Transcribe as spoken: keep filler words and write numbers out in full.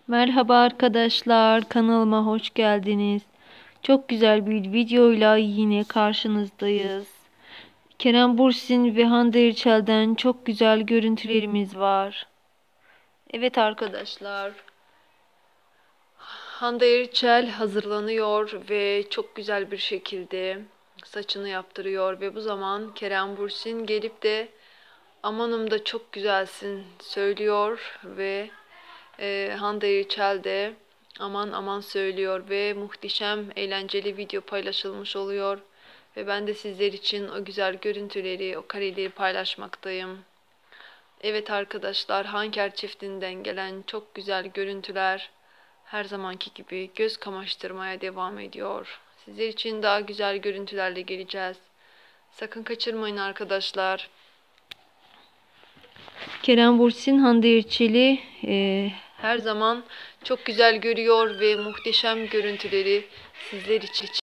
Merhaba arkadaşlar, kanalıma hoş geldiniz. Çok güzel bir videoyla yine karşınızdayız. Kerem Bürsin ve Hande Erçel'den çok güzel görüntülerimiz var. Evet arkadaşlar, Hande Erçel hazırlanıyor ve çok güzel bir şekilde saçını yaptırıyor ve bu zaman Kerem Bürsin gelip de amanım da çok güzelsin söylüyor ve e, Hande Erçel de aman aman söylüyor ve muhteşem eğlenceli video paylaşılmış oluyor ve ben de sizler için o güzel görüntüleri, o kareleri paylaşmaktayım. Evet arkadaşlar, Hanker çiftinden gelen çok güzel görüntüler her zamanki gibi göz kamaştırmaya devam ediyor. Sizler için daha güzel görüntülerle geleceğiz. Sakın kaçırmayın arkadaşlar. Kerem Bürsin Hande Erçel'i e, her zaman çok güzel görüyor ve muhteşem görüntüleri sizler için